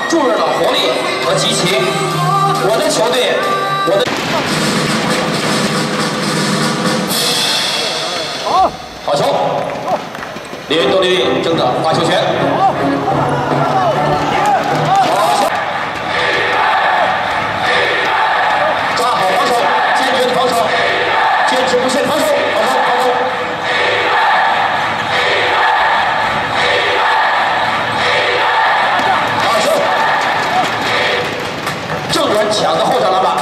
注入了活力和激情。我的球队，好球！猎人斗猎鹰争得发球权。抓好防守，坚决的防守，坚持不懈防守，好球！好球！正准抢的后场篮板。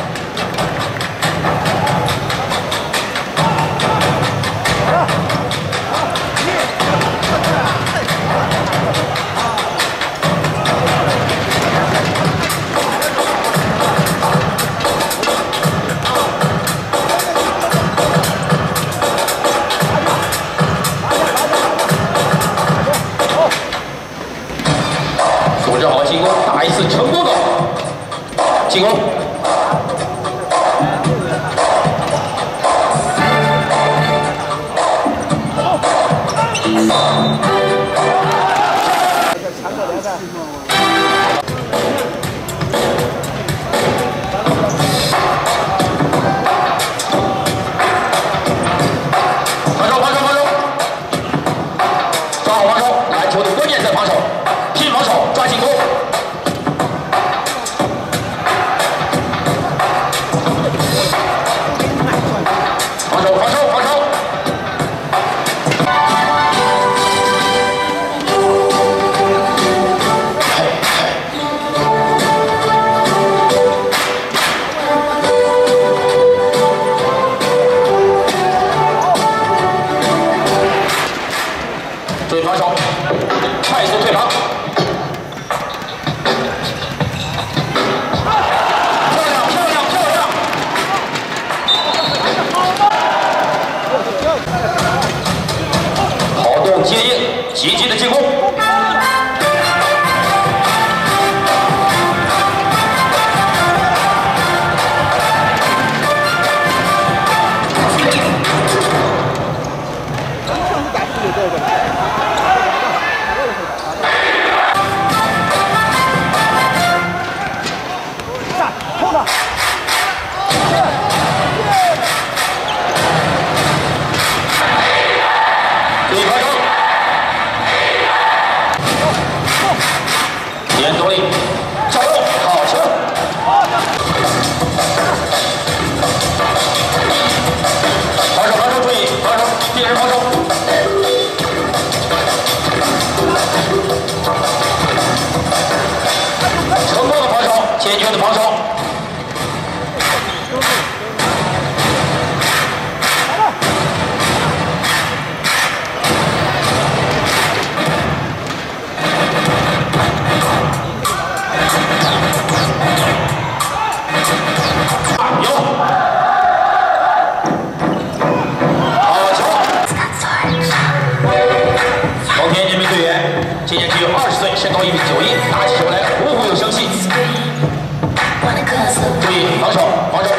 组织好进攻，打一次成功的进攻。防守！抓好防守，篮球的关键在防守。 拼防守，抓进攻。防守！注意防守，快速退防。 接应，积极的进攻。注意防守。 严独立，加油！好球！防守！注意防守，敌人防守。成功的防守，坚决的防守。今年只有20岁，身高1.91米，打起球来虎虎有生气。注意防守！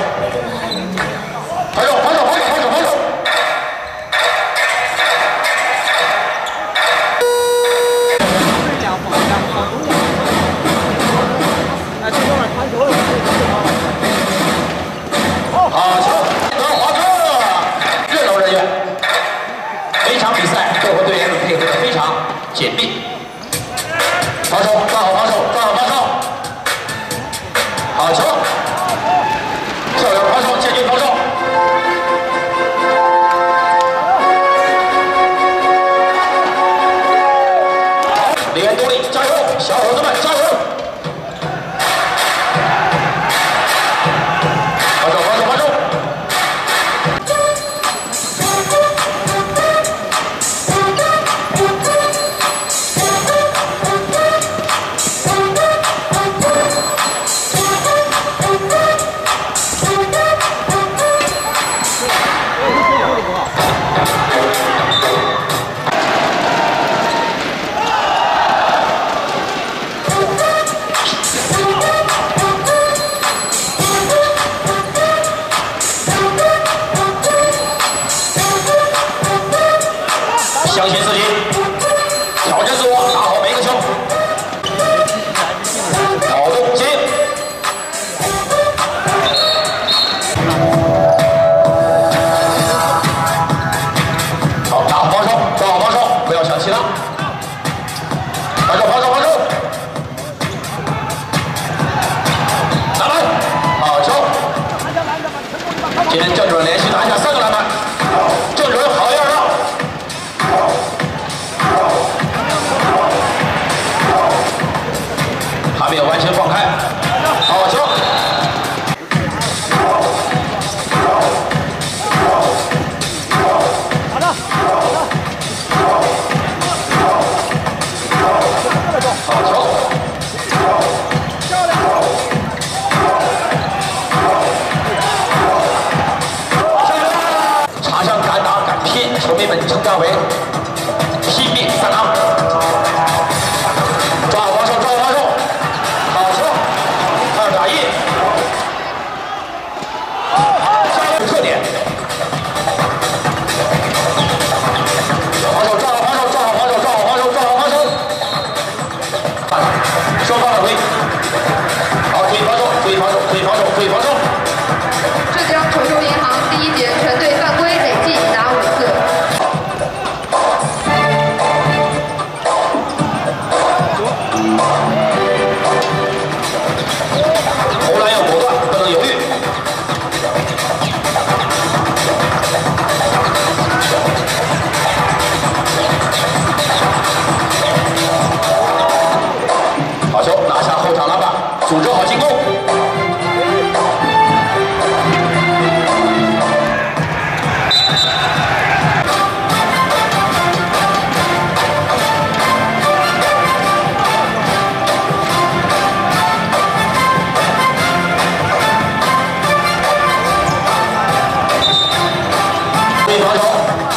好球！德华哥，热闹人员。每场比赛各国队员们配合得非常紧密。 防守，抓好防守！好球！漂亮防守，坚决防守！猎人独立，加油！小伙子们，加油！防守！ 没有完全放开，好球。 球迷们称赞为拼命三郎，抓好防守，抓好防守，好球，2打1，特点，防守，抓好防守，抓好防守，抓好防守，抓好防守，双方的推，好，注意防守，注意防守，注意防守，注意防守。 浙江球球银行第1节全队犯规累计达5次。 投篮要果断，不能犹豫。好球，拿下后场篮板，组织好进攻。防守，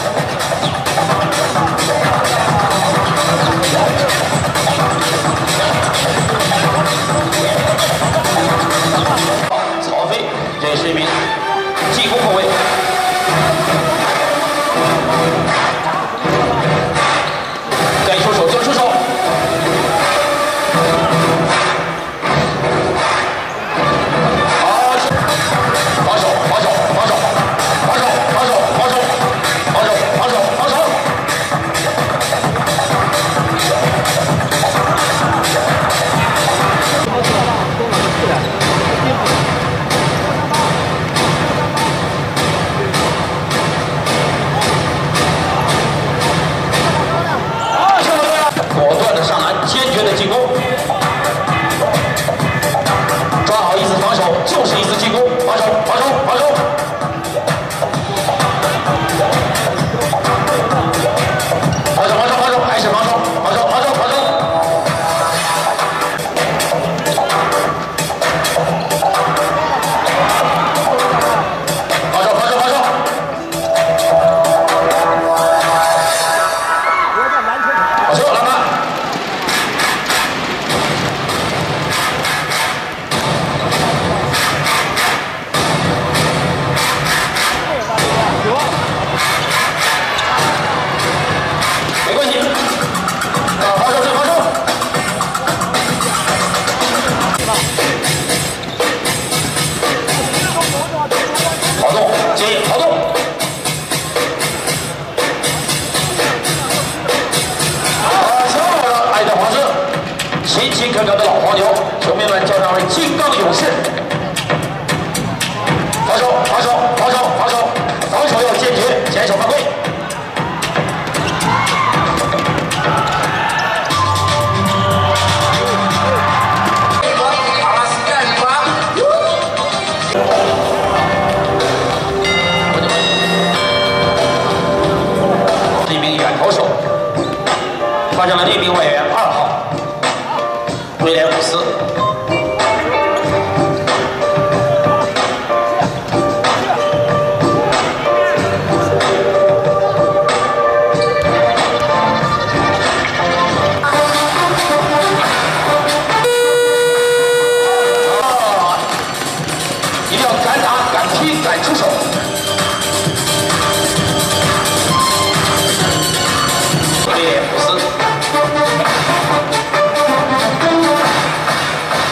曹飞，这是一名进攻后卫。该出手就出手。好，防守，防守，防守，防守，防守，防守。 防守，防守，防守！果断的上篮，坚决的进攻，抓好一次防守就是一次进攻，防守，防守，防守！ 防守，防守，防守，还是防守，防守，防守，防守。防守，防守，防守。好球，篮板。没关系。 防守，防守！跑动，接应，跑动！好球！爱的黄色，勤勤恳恳的老黄牛，球迷们叫他为金刚勇士。防守，防守，防守，防守，防守要坚决，减少犯规。 投手发现了另一名外援2号威廉姆斯。一定要敢打、敢踢、敢出手。 威廉姆斯，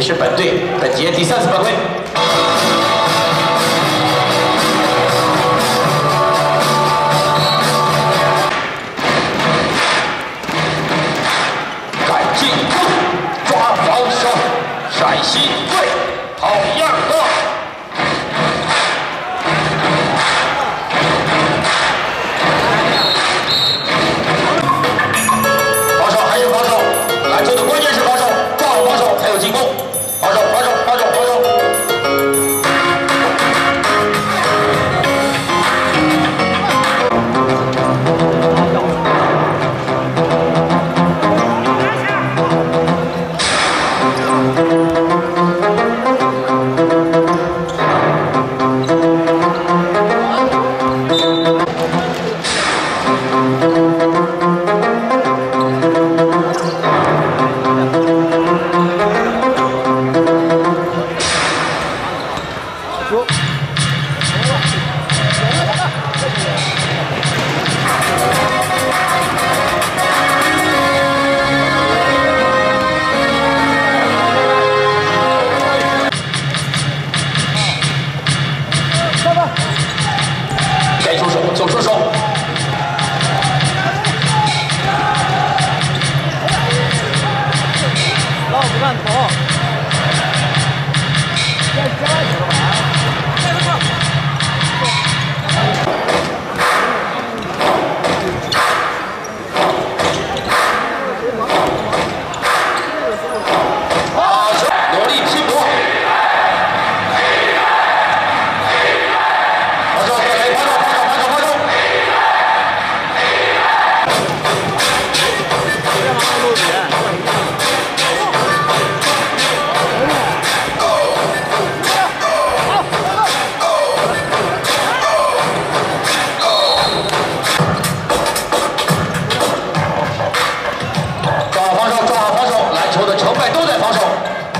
是本队本节第3次犯规。赶进攻，抓防守，陕西队好样的！ 篮球的关键是防守，抓好防守才有进攻。防守，防守，防守，防守。该出手就出手。 老不敢投。 努力拼搏。 成败都在防守。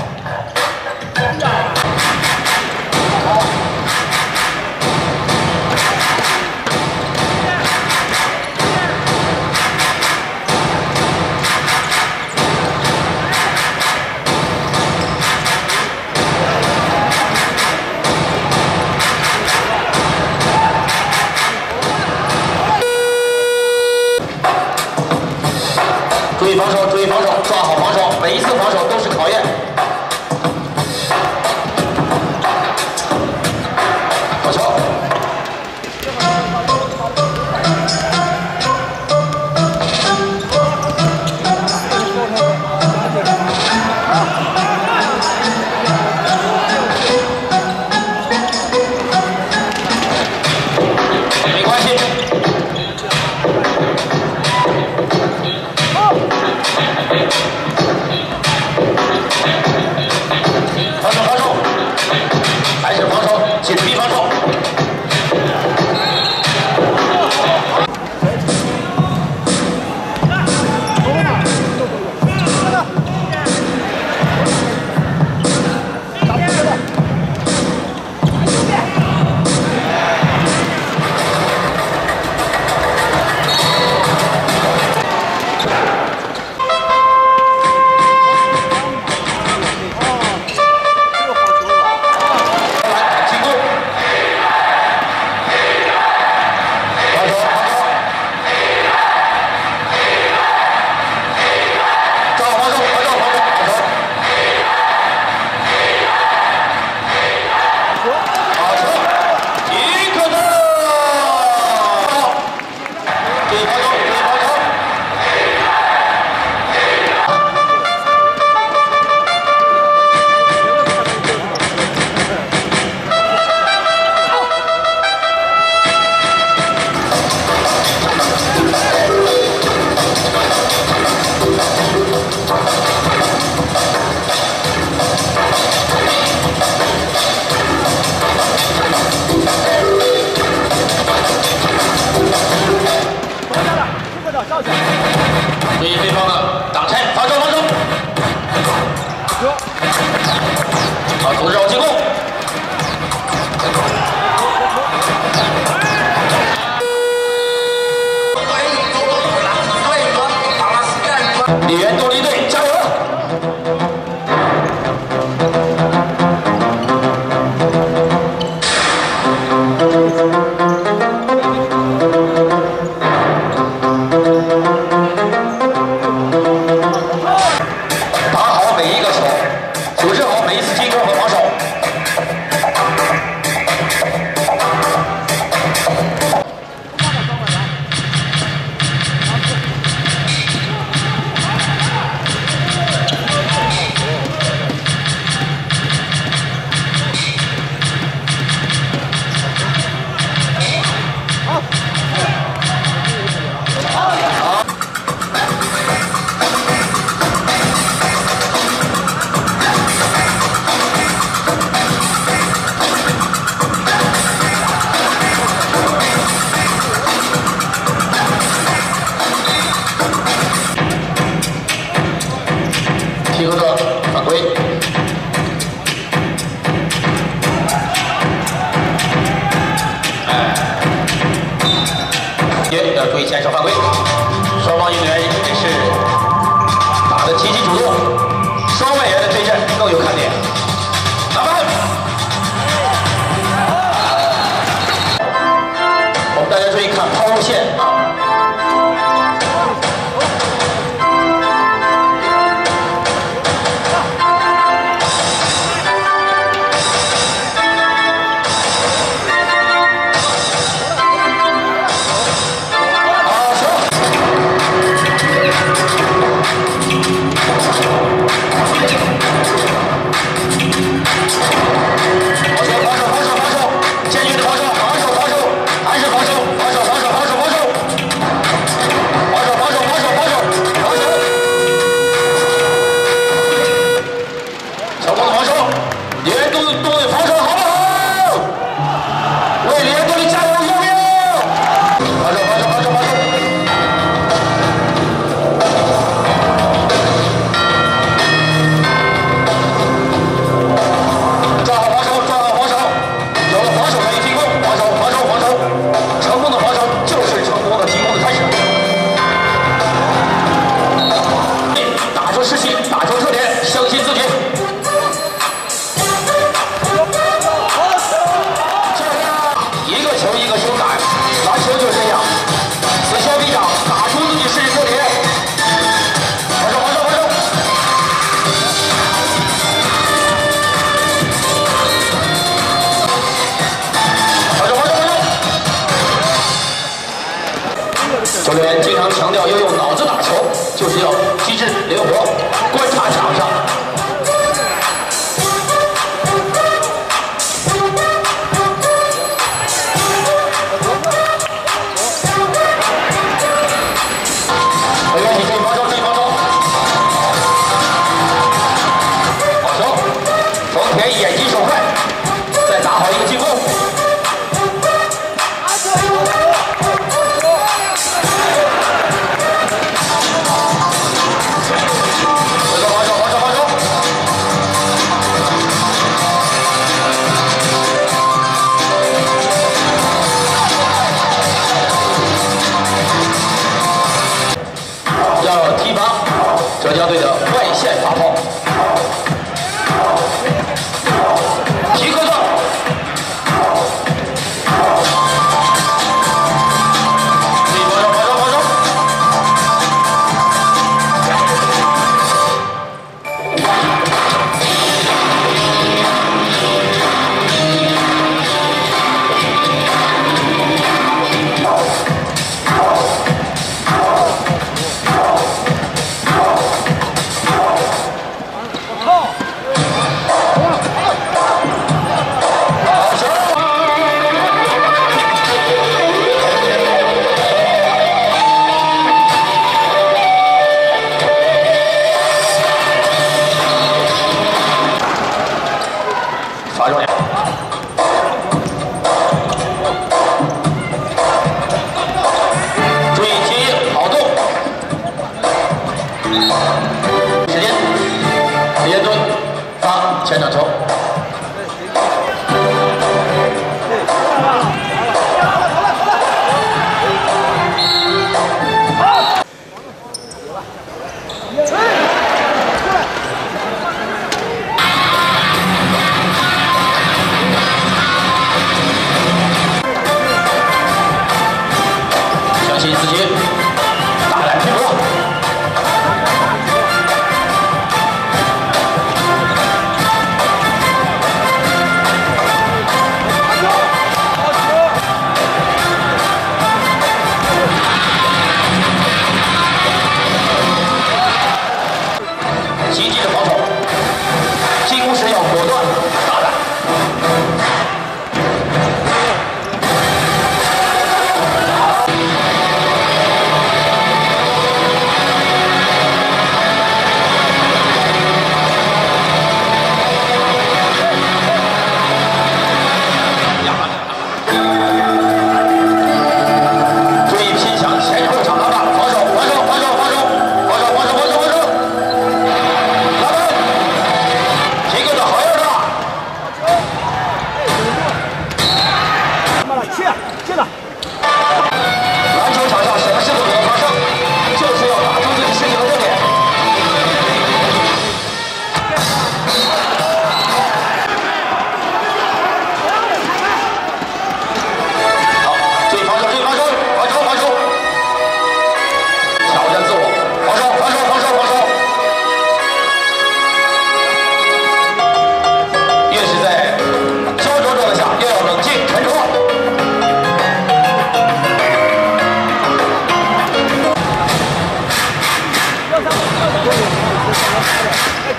注意防守，注意防守，抓好防守，每一次防守都是考验。好球！没关系。 防守，防守，还是防守，紧逼防守。注意对方的挡拆，防守，防守。好，组织好进攻。李源动力队加油！ 建设犯规，双方运动员也是打得积极主动，双外援的对阵更有看点。打板，我们大家注意看抛物线啊。 教练经常强调要用脑子打球，就是要机智灵活，观察场上。没问题，这一发招，这一发招。好球！冯田眼疾手快，再打好一个进攻。 要提防浙江队的外线发炮，皮克特，这一发招，发招！罚中2。注意接应，好动。时间，连蹲，发前场球。相信自己，大胆拼搏。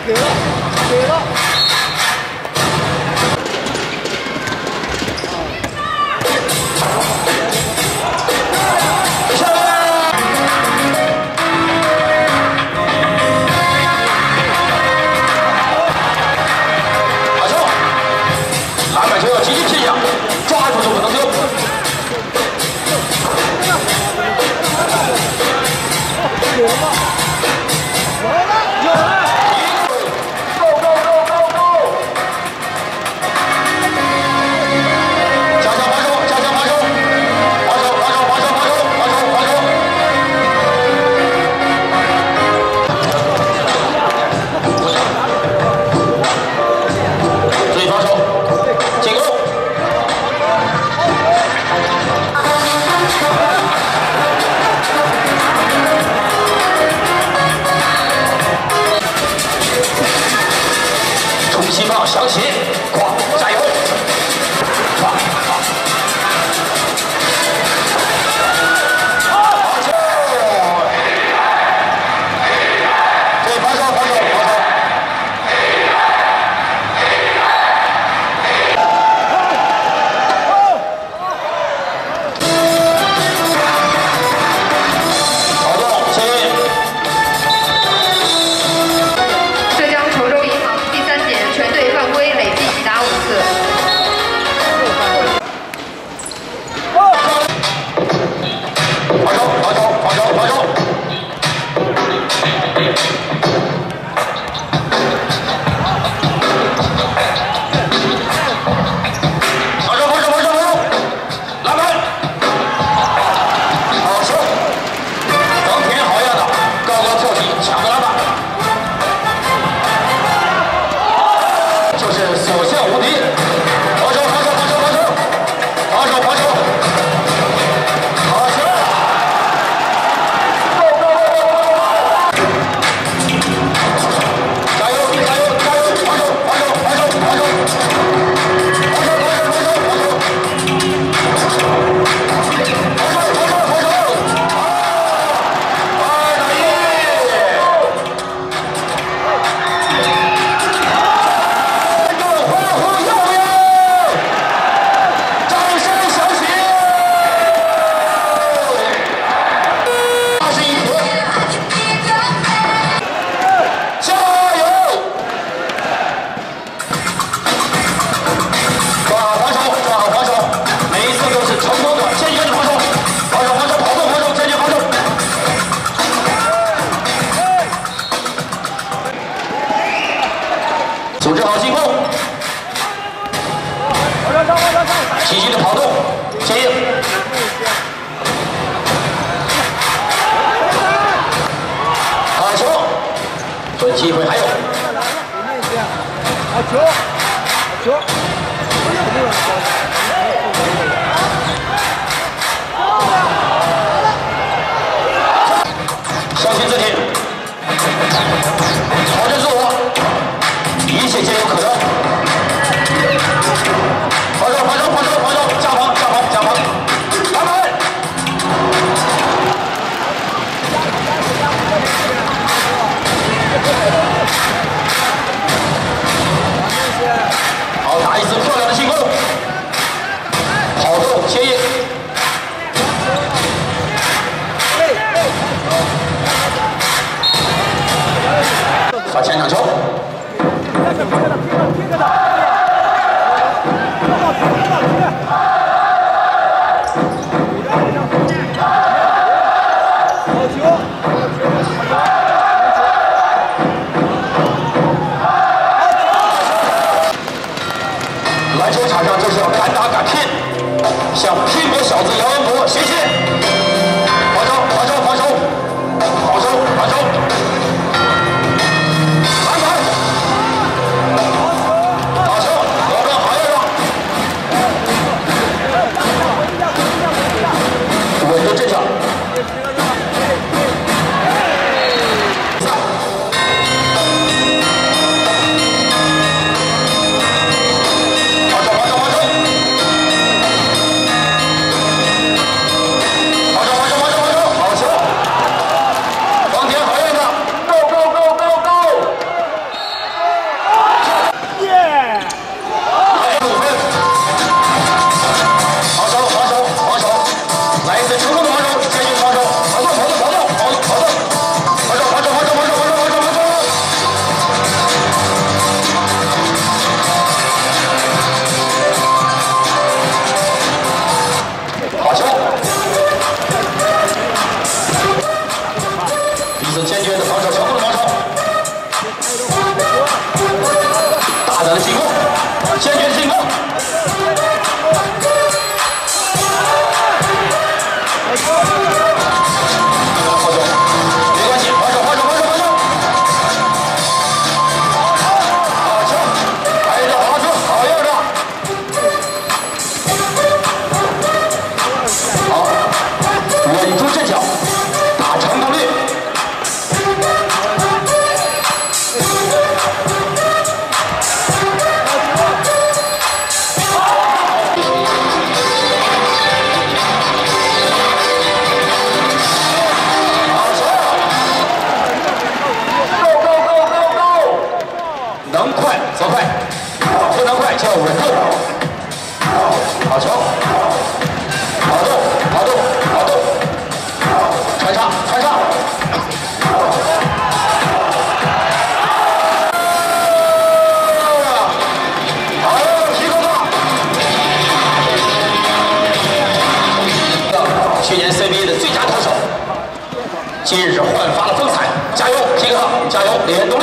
给了，给了。 好球！篮板球要积极拼抢，抓住就不能丢。 有了，有了，有了 ！Go go go go go！ 加强防守，加强防守，防守防守防守防守防守防守！注意防守，进攻！ 气棒响起，哐，加油！哐，好球！对，防守，防守，防守！好动，前进！ 浙江稠州银行第3节全队犯规累计已达5次。 防守，防守，防守，防守！防守，防守，防守，防守！篮板！好球！当天好样的，高高跳起，抢个篮板！ 就是所向无敌，防守防守防守防守防守防守，好球 ！Go go go go go！ 加油加油加油！防守防守防守防守防守防守防守防守防守！组织好进攻，积极的跑动，前应。好球，这机会还有。 好球，好球。 相信自己，调整自我。 一切皆有可能。防守，防守，防守，防守，加防，加防，加防，篮板！好，打一次漂亮的进攻，跑动前应。发前场球。 篮球场上就是要敢打敢拼，像拼搏小子姚文博，谢谢。防守，防守，防守，防守，防守。 稳住阵脚。防守，防守，防守。 是坚决的防守，小步的防守，大胆的进攻，坚决的进攻。防守，没关系，防守，防守，防守，防守。好球，挨着好球，好样的。好，稳住阵脚，打成功率。能快则快，不能快就稳住。好球，好动，好动，好动，穿插，穿插。好，提高度。去年 CBA 的最佳投手，今日焕发了风采，加油，皮克，加油，李元动力。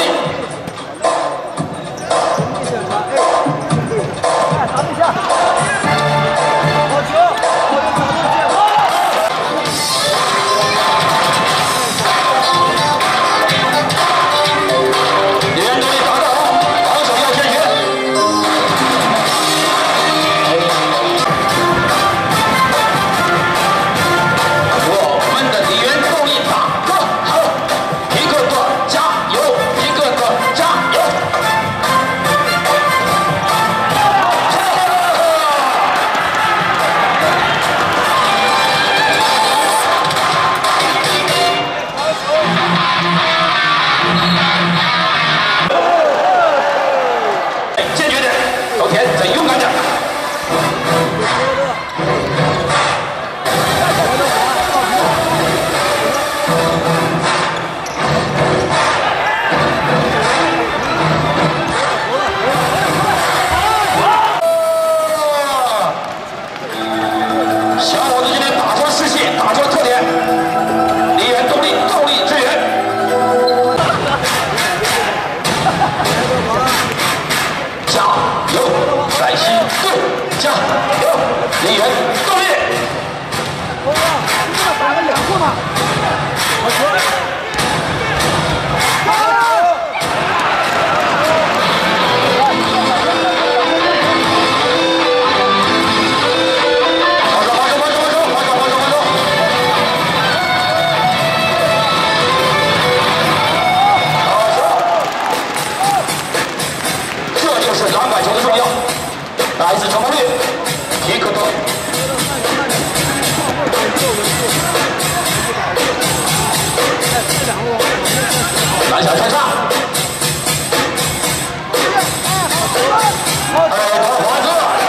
再勇敢点！小伙子今天打出了士气，打出了特点。李元动力，动力支援。加油！陕西队加油！李元动力！ 打个两步嘛！好球！篮板球的重要，打一次成功率，皮克多。篮下穿插。华哥。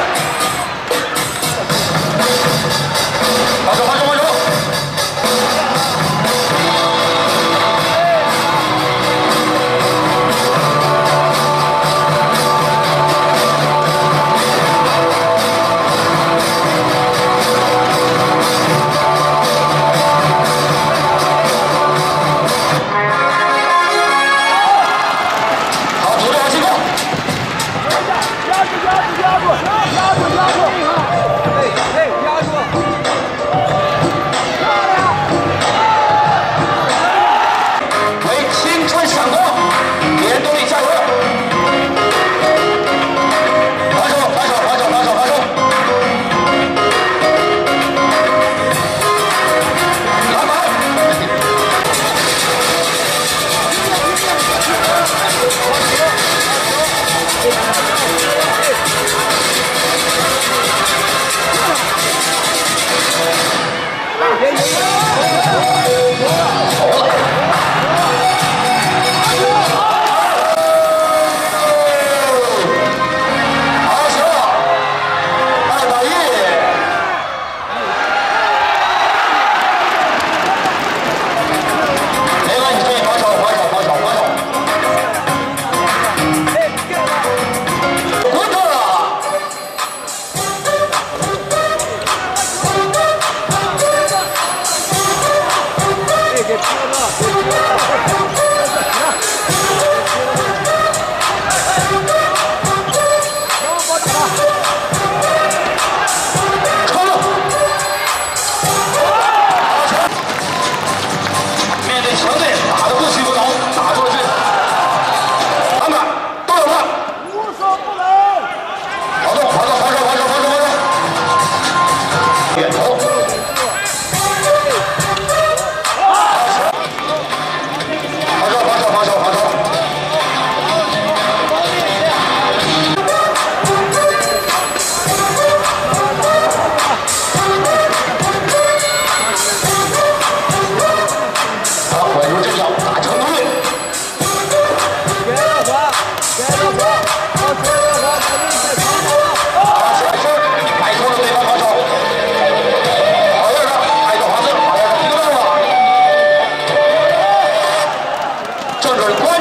防守，防守，防守。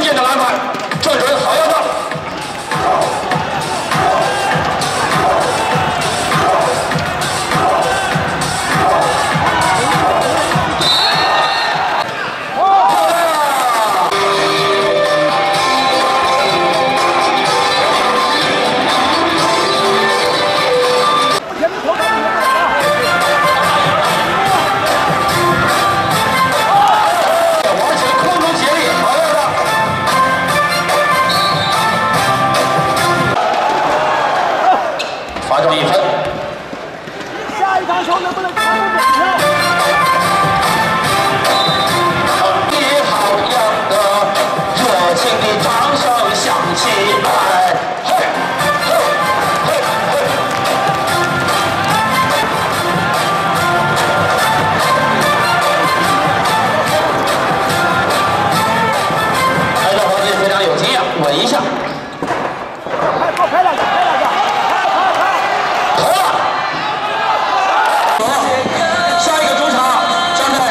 键的篮板，这人好样的！